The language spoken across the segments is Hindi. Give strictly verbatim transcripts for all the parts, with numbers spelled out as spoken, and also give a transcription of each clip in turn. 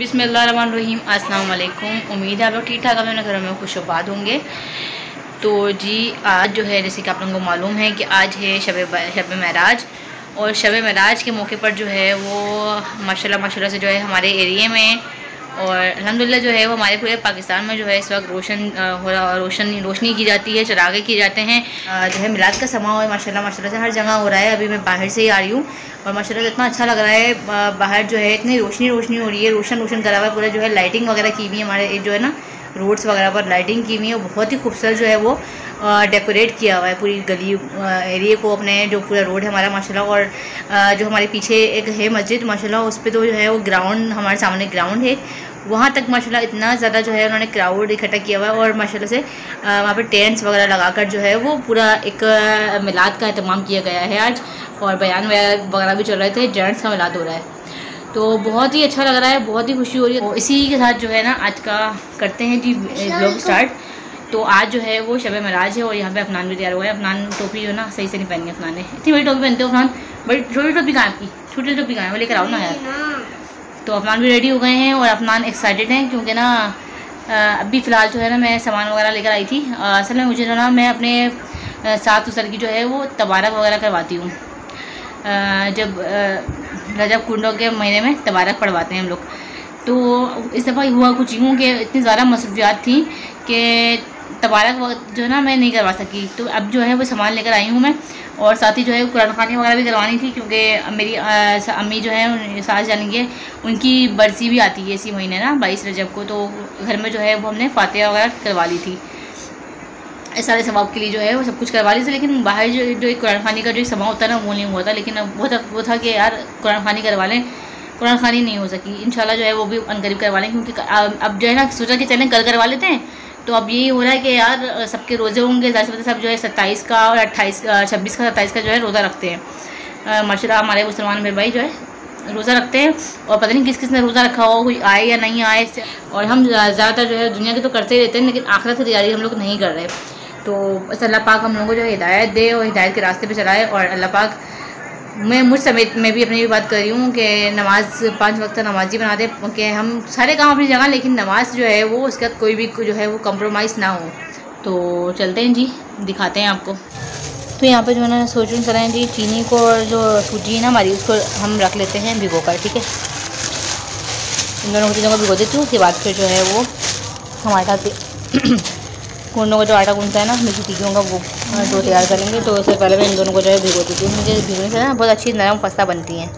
बिस्मिल्लाहिर्रहमानिर्रहीम। अस्सलाम वालेकुम। उम्मीद है आप लोग ठीक ठाक अपने घरों में खुशबाद होंगे। तो जी आज जो है जैसे कि आप लोगों को मालूम है कि आज है शब शब महराज, और शब महराज के मौके पर जो है वो माशाल्लाह माशाल्लाह से जो है हमारे एरिए में और अल्हम्दुलिल्लाह जो है वो हमारे पूरे पाकिस्तान में जो है इस वक्त रोशन हो रहा रोशन रोशनी की जाती है, चरागे किए जाते हैं। जो है मिलाद का समा है माशाल्लाह माशाल्लाह से हर जगह हो रहा है। अभी मैं बाहर से ही आ रही हूँ और माशाल्लाह इतना अच्छा लग रहा है। बाहर जो है इतनी रोशनी रोशनी हो रही है, रोशन रोशन करा हुआ है पूरा, जो है लाइटिंग वगैरह की हुई है हमारे जो है ना रोड्स वगैरह पर लाइटिंग की हुई है। बहुत ही खूबसूरत जो है वो डेकोरेट किया हुआ है पूरी गली एरिए को, अपने जो पूरा रोड है हमारा माशाल्लाह। और जो हमारे पीछे एक है मस्जिद माशाल्लाह, उस पर तो जो है वो ग्राउंड, हमारे सामने ग्राउंड है, वहाँ तक माशाल्लाह इतना ज़्यादा जो है उन्होंने क्राउड इकट्ठा किया हुआ है। और माशाल्लाह से वहाँ पे टेंट्स वगैरह लगाकर जो है वो पूरा एक मिलाद का एहतमाम किया गया है आज, और बयान वगैरह भी चल रहे थे, जेंट्स का मिलाद हो रहा है। तो बहुत ही अच्छा लग रहा है, बहुत ही खुशी हो रही है। तो इसी के साथ जो है ना आज का करते हैं जी ब्लॉग स्टार्ट। तो आज जो है वो शब महराज है और यहाँ पे अफनान भी तैयार हुआ है। अफनान टोपी जो ना सही से नहीं पहनी है अफनान ने, इतनी बड़ी टोपी पहनते हो अफनान, बड़ी छोटी टोपी कहाँ आपकी, छोटी टोपी कहाँ है, वो लेकर आओ ना यार। तो अफनान भी रेडी हो गए हैं और अफनान एक्साइटेड हैं क्योंकि ना अभी फ़िलहाल जो है ना मैं सामान वगैरह लेकर आई थी। असल में मुझे जो ना मैं अपने सात उसल की जो है वो तबारक वगैरह करवाती हूँ। जब रजब कुंडों के महीने में तबारक पढ़वाते हैं हम लोग। तो इस दफ़ा हुआ कुछ यूँ कि इतनी ज़्यादा मसरूफियात थी कि तबारक जो है ना मैं नहीं करवा सकी। तो अब जो है वो सामान लेकर आई हूँ मैं, और साथ ही जो है कुरान खानी वगैरह भी करवानी थी क्योंकि मेरी अम्मी जो है सास जानेंगे, उनकी बरसी भी आती है इसी महीने ना बाईस रजब को। तो घर में जो है वो हमने फातिहा वगैरह करवा ली थी, इस सारे सवाब के लिए जो है वो सब कुछ करवा ली थी। लेकिन बाहर जो जो एक कुरान खानी का जो समा होता है ना वो नहीं हुआ था। लेकिन अब वो था वो था कि यार कुरान खानी करवा लें, कुरान खानी नहीं हो सकी। इंशाल्लाह जो है वो भी अनकरीब करवा लें, क्योंकि अब जो है ना सोचा कि चलें कल करवा लेते हैं। तो अब यही हो रहा है कि यार सबके रोज़े होंगे, ज़ाहिर सी बात है सब जो है सत्ताईस का और अट्ठाईस छब्बीस का सत्ताईस का जो है रोज़ा रखते हैं। माशाल्लाह हमारे मुसलमान मेरे भाई जो है रोज़ा रखते हैं, और पता नहीं किस किस ने रोज़ा रखा हो, कोई आए या नहीं आए। और हम ज़्यादातर जो है दुनिया के तो करते ही रहते हैं, लेकिन आखिरत की तैयारी हम लोग नहीं कर रहे। तो बस अल्लाह पाक हम लोगों को जो है हिदायत दे और हिदायत के रास्ते पे चलाए। और अल्लाह पाक, मैं मुझ समेत मैं भी अपनी भी बात कर रही हूँ कि नमाज़ पाँच वक्त नमाजी बना दे, कि हम सारे काम अपनी जगह, लेकिन नमाज जो है वो उसका कोई भी जो है वो कंप्रोमाइज़ ना हो। तो चलते हैं जी, दिखाते हैं आपको। तो यहाँ पे जो है ना सोच रही करें जी, चीनी को और जो सूजी है ना हमारी उसको हम रख लेते हैं भिगो कर, ठीक है। इन दोनों चीज़ों को भिगो देती हूँ, उसके बाद फिर जो है वो हम आटा कूंडों का जो आटा गूंथता है ना मिर्ची टिक्कियों का, वो डो तैयार करेंगे। तो उससे पहले मैं इन दोनों को जो है भिगो देती हूँ, मुझे भिगोने से ना बहुत अच्छी नरम खस्ता बनती हैं।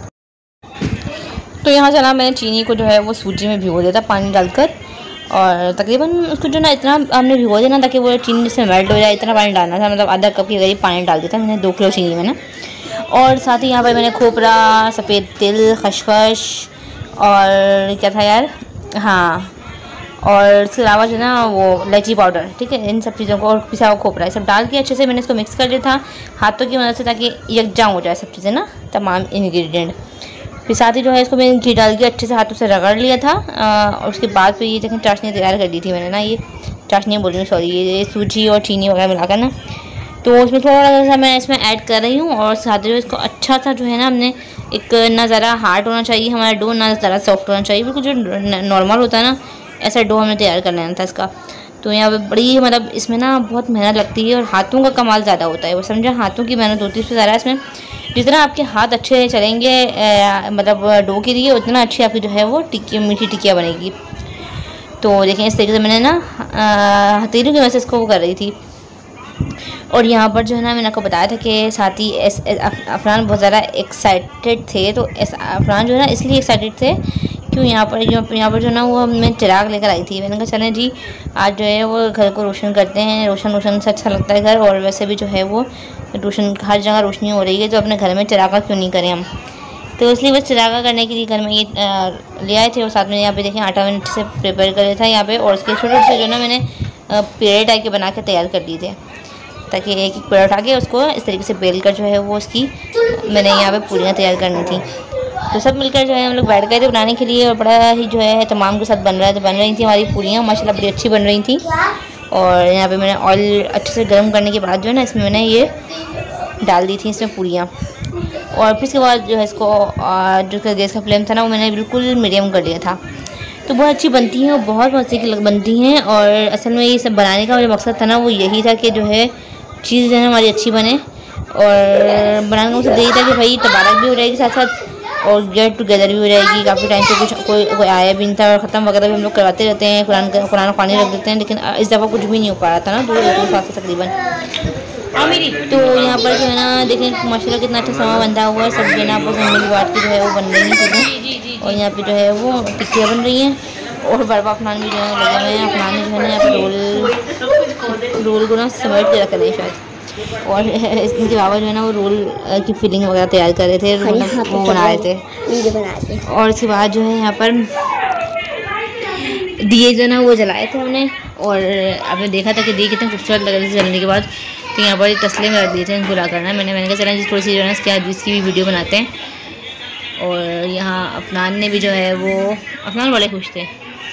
तो यहाँ से ना मैंने चीनी को जो है वो सूजी में भिगो दिया था पानी डालकर, और तकरीबन उसको जो ना इतना हमने भिगो दिया ना ताकि वो चीनी जिसमें मेल्ट हो जाए, इतना पानी डालना था, मतलब आधा कप के करीब पानी डाल दिया था मैंने दो किलो चीनी में ना। और साथ ही यहाँ पर मैंने खोपरा, सफ़ेद तिल, खसखस और क्या था यार, हाँ, और इसके अलावा जो ना वो इलायची पाउडर, ठीक है, इन सब चीज़ों को, और पिसा हुआ खोपरा, सब डाल के अच्छे से मैंने इसको मिक्स कर दिया था हाथों की मदद से, ताकि यकजा हो जाए सब चीज़ें ना, तमाम इंग्रेडिएंट। फिर साथ ही जो है इसको मैंने घी डाल के अच्छे से हाथों से रगड़ लिया था। आ, और उसके बाद फिर ये देखें चाशनी तैयार कर दी थी मैंने ना, ये चाशनी बोल रही हूँ सॉरी, ये सूजी और चीनी वगैरह मिलाकर ना। तो उसमें थोड़ा सा मैं इसमें ऐड कर रही हूँ, और साथ ही जो इसको अच्छा सा जो है ना हमने एक, ना ज़रा हार्ड होना चाहिए हमारा डो, ना ज़रा सॉफ्ट होना चाहिए, बिल्कुल जो नॉर्मल होता है ना ऐसा डो हमें तैयार कर लेना था इसका। तो यहाँ पे बड़ी मतलब इसमें ना बहुत मेहनत लगती है और हाथों का कमाल ज़्यादा होता है, वो समझा, हाथों की मेहनत होती है उससे ज़्यादा इसमें। जितना आपके हाथ अच्छे चलेंगे ए, मतलब डो के लिए, उतना अच्छी आपकी जो है वो टिक्की मीठी टिक्कियाँ बनेगी। तो देखें इस तरीके से मैंने ना हथेलियों की वजह से इसको वो कर रही थी। और यहाँ पर जो है ना मैंने आपको बताया था कि साथ ही अफरान बहुत ज़्यादा एक्साइटेड थे। तो अफरान जो है ना इसलिए एक्साइटेड थे क्यों, यहाँ पर जो यहाँ पर जो ना वो मैं चिराग लेकर आई थी। मैंने कहा चलें जी आज जो है वो घर को रोशन करते हैं, रोशन रोशन से अच्छा लगता है घर, और वैसे भी जो है वो रोशन हर जगह रोशनी हो रही है, तो अपने घर में चिरागा क्यों नहीं करें हम। तो इसलिए बस चिरागा करने के लिए घर में ये ले आए थे। और साथ में यहाँ पे देखें आटा मैंने से प्रिपेयर कर लिया था यहाँ पे, और उसके छोटे से जो ना मैंने पेड़े टाइप के बना के तैयार कर दिए थे, ताकि एक एक पेड़ उठा के उसको इस तरीके से बेल कर जो है वो उसकी मैंने यहाँ पे पूरियाँ तैयार करनी थी। तो सब मिलकर जो है हम लोग बैठ गए थे बनाने के लिए, और बड़ा ही जो है तमाम के साथ बन रहा है। तो बन रही थी हमारी पूरियाँ माशाल्लाह बड़ी अच्छी बन रही थी। और यहाँ पे मैंने ऑयल अच्छे से गर्म करने के बाद जो है ना इसमें मैंने ये डाल दी थी इसमें पूरियाँ। और फिर इसके बाद जो है इसको जो गैस का फ्लेम था ना वो मैंने बिल्कुल मीडियम कर लिया था। तो बहुत अच्छी बनती हैं और बहुत मज़े की बनती हैं। और असल में ये सब बनाने का जो मकसद था ना वो यही था कि जो है चीज़ जो है हमारी अच्छी बने। और बनाने का मकसद यही था कि भाई तबारक भी हो जाएगी साथ साथ और गेट टुगेदर भी हो जाएगी। काफ़ी टाइम से कुछ कोई कोई आया भी नहीं था और ख़त्म वगैरह भी हम लोग करवाते रहते हैं, कुरान कुरान पानी रख देते हैं, लेकिन इस दफ़ा कुछ भी नहीं हो पा रहा था ना दो दो साल से तकरीबन। तो यहाँ पर जो है ना देखें माशाल्लाह कितना अच्छा सामान बंधा हुआ है। सब जो है ना आपस में मिली बात की जो है वो बन रही है चीज़ें। और यहाँ पे जो है वो टिक्कियाँ बन रही हैं और बर्बा अफनान भी जो है लगे हुए हैं। अफनान जो है ना यहाँ पर रोल रोल को ना समेट के रख रहे हैं शायद। और इनके बाबा जो है ना वो रोल की फिलिंग वगैरह तैयार कर रहे थे, मतलब वो बना रहे थे। और इसके बाद जो है यहाँ पर दिए जो है ना वो जलाए थे हमने। और आपने देखा था कि दिए कितने खूबसूरत लग रहे थे जलने के बाद। तो यहाँ पर तसले में रख दिए थे इनको ला करना। मैंने मैंने कहा चला थोड़ी सी जो है ना इसकी आज इसकी भी वीडियो बनाते हैं। और यहाँ अफनान ने भी जो है वो अफनान बड़े खुश थे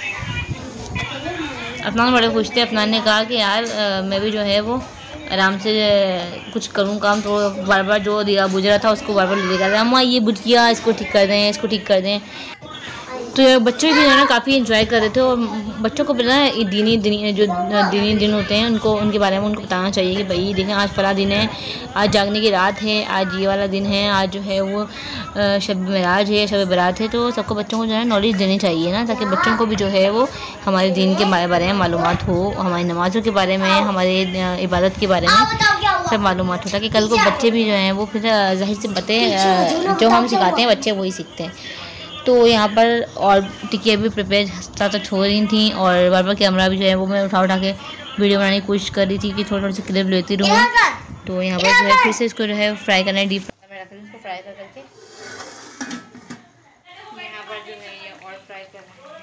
अफनान बड़े खुश थे अफनान ने कहा कि यार आ, मैं भी जो है वो आराम से कुछ करूँ काम। तो बार बार जो दिया बुझ रहा था उसको बार बार ले जाता अम्मा ये बुझ गया, इसको ठीक कर दें, इसको ठीक कर दें। तो यार बच्चे भी जो है ना काफ़ी एंजॉय कर रहे थे। और बच्चों को भी ना दीनी दीनी जो दीनी दिन होते हैं उनको उनके बारे में उनको बताना चाहिए कि भाई देखें आज फला दिन है, आज जागने की रात है, आज ये वाला दिन है, आज जो है वो शब मेराज है, शब बरात है। तो सबको बच्चों को जो है नॉलेज देनी चाहिए ना, ताकि बच्चों को भी जो है वो हमारे दीन के बारे में मालूमात हो, हमारी नमाज़ों के बारे में, हमारे इबादत के बारे में सब मालूमात हो, ताकि कल को बच्चे भी जो हैं वो फिर ज़ाहिर से बातें जो हम सिखाते हैं बच्चे वही सीखते हैं। तो यहाँ पर और टिक्कियाँ भी प्रिपेयर साथ साथ हो रही थी और बार बार कैमरा भी जो है वो मैं उठा उठा के वीडियो बनाने की कोशिश कर रही थी कि थोड़ी थोड़ी सी क्लिप लेती रहूँ। तो यहाँ पर जो है फिर से इसको जो है फ्राई करना है, डीप फ्राई में रख रही हूँ इसको फ्राई कर करके। यहाँ पर जो है ये और फ्राई कर रहे हैं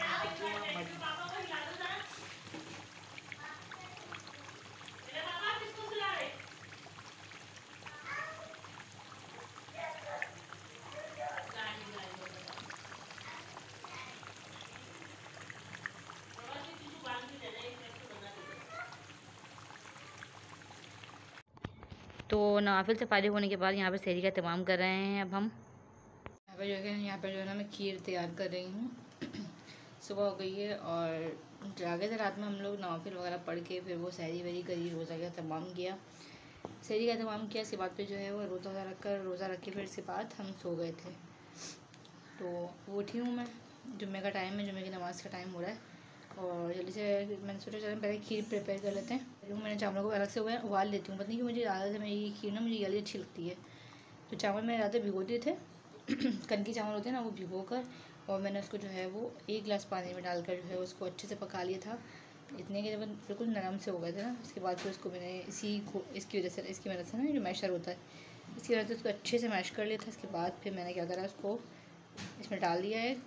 तो नवाफिल से फारिग होने के बाद यहाँ पर सहरी का तमाम कर रहे हैं। अब हम यहाँ पर जो है यहाँ पर जो है ना मैं खीर तैयार कर रही हूँ। सुबह हो गई है और जागे थे रात में हम लोग नवाफिल वगैरह पढ़ के फिर वो सहरी वरी करी, रोज़ा का तमाम किया, सहरी का तमाम किया। इसके बाद फिर जो है वो रोज़ा वोज़ा रख कर रोज़ा रख के फिर इसके बाद हम सो गए थे। तो उठी हूँ मैं, जुम्मे का टाइम है, जुम्मे की नमाज़ का टाइम हो रहा है और जल्दी से मैंने सोचा चलो पहले खीर प्रिपेयर कर लेते हैं। मैंने चावलों को अलग से हुआ उबाल लेती हूँ, पता नहीं कि मुझे आदत है, मैं ये खीर ना मुझे जल्दी अच्छी लगती है। तो चावल मैंने ज़्यादा भिगो दिए थे कनकी चावल होते हैं ना वो भिगो कर, और मैंने उसको जो है वो एक गिलास पानी में डालकर जो है उसको अच्छे से पका लिया था, इतने के जब बिल्कुल नरम से हो गए थे ना। इसके बाद फिर उसको मैंने इसी को इसकी वजह से इसकी वजह से ना जो मैशर होता है इसकी वजह से उसको अच्छे से मैश कर लिया था। इसके बाद फिर मैंने क्या करा, उसको इसमें डाल दिया है।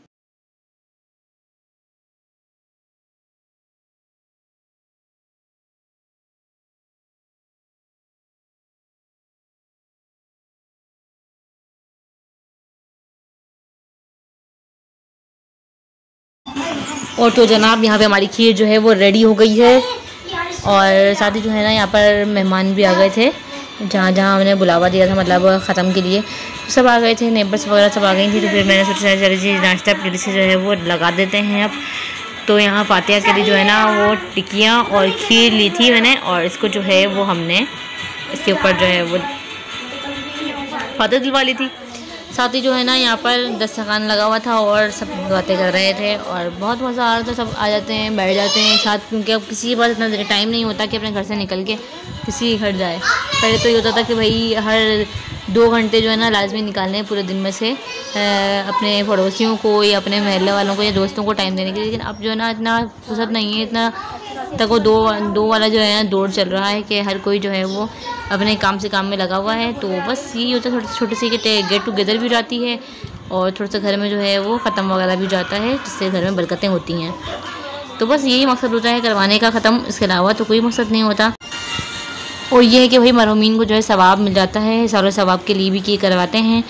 और तो जनाब यहाँ पे हमारी खीर जो है वो रेडी हो गई है और साथ ही जो है ना यहाँ पर मेहमान भी आ गए थे, जहाँ जहाँ हमने बुलावा दिया था मतलब ख़त्म के लिए सब आ गए थे, नेबर्स वगैरह सब आ गई थी। तो फिर मैंने सोचा चलिए जी नाश्ता के से जो है वो लगा देते हैं अब। तो यहाँ फातिहा के लिए जो है ना वो टिक्कियाँ और खीर ली थी मैंने, और इसको जो है वो हमने इसके ऊपर जो है वो फातिहा दिलवा ली थी। साथ ही जो है ना यहाँ पर दस्तरखान लगा हुआ था और सब बातें कर रहे थे और बहुत मज़ा आ रहा था। सब आ जाते हैं, बैठ जाते हैं साथ, क्योंकि अब किसी के पास इतना टाइम नहीं होता कि अपने घर से निकल के किसी के घर जाए। पहले तो ये होता था कि भाई हर दो घंटे जो है ना लाजमी निकालने हैं पूरे दिन में से अपने पड़ोसियों को या अपने महल्ले वालों को या दोस्तों को टाइम देने के लिए। लेकिन अब जो है ना इतना फुर्सत नहीं है, इतना तक वो दो दो वाला जो है ना दौड़ चल रहा है कि हर कोई जो है वो अपने काम से काम में लगा हुआ है। तो बस यही होता है, छोटे छोटे सी गेट टुगेदर भी जाती है और थोड़ा सा घर में जो है वो ख़त्म वगैरह भी जाता है, जिससे घर में बरकतें होती हैं। तो बस यही मकसद होता है करवाने का ख़त्म, इसके अलावा तो कोई मकसद नहीं होता। और ये है कि भाई मरहूमीन को जो है सवाब मिल जाता है, सालों सवाब के लिए भी किए करवाते हैं।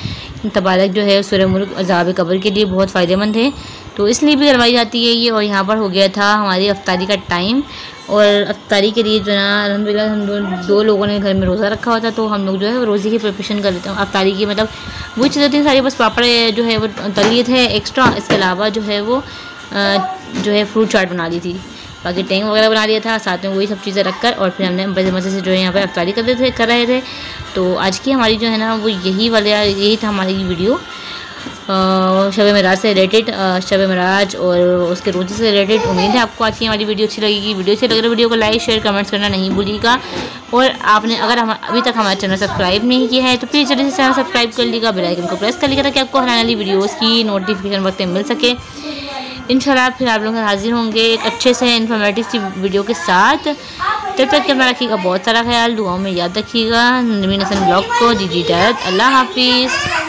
तबारक जो है सूरह मुल्क अज़ाब कब्र के लिए बहुत फ़ायदेमंद है, तो इसलिए भी करवाई जाती है ये। और यहाँ पर हो गया था हमारी अफ्तारी का टाइम, और अफ्तारी के लिए जो है ना अल्हम्दुलिल्लाह हम दो, दो लोगों ने घर में रोज़ा रखा हुआ था, तो हम लोग जो है रोज़े की प्रिपरेशन कर लेते हैं। अफ्तारी की मतलब वो चीज़ें थी सारी, बस पापड़ जो है वो तलिए थे एक्स्ट्रा, इसके अलावा जो है वो जो है फ्रूट चाट बना ली थी, बाकी टेंग वगैरह बना लिया था, साथ में वही सब चीज़ें रखकर और फिर हमने मज़े मज़े से जो है यहाँ पर अफ्तारी कर रहे थे कर रहे थे तो आज की हमारी जो है ना वो यही वाले यही था हमारी वीडियो शब मेराज से रिलेटेड, शब मेराज और उसके रोज़े से रिलेटेड। उम्मीद है आपको आज की हमारी वीडियो अच्छी लगेगी। वीडियो अच्छी लग रही वीडियो को लाइक शेयर कमेंट्स करना नहीं भूलिएगा, और आपने अगर हम अभी तक हमारा चैनल सब्सक्राइब नहीं किया है तो प्लीज़ जल्दी से चैनल सब्सक्राइब कर लीजिएगा, बेल आइकन को प्रेस कर लीजिएगा ताकि आपको आने वाली वीडियोज़ की नोटिफिकेशन वक्त मिल सके। इंशाल्लाह फिर आप लोग हाजिर होंगे एक अच्छे से इन्फॉर्मेटिव सी वीडियो के साथ। तब तक अपना रखिएगा बहुत सारा ख्याल, दुआओं में याद रखिएगा। नवीन हसन ब्लॉग को दीजिए इजाज़त। अल्लाह हाफिज़।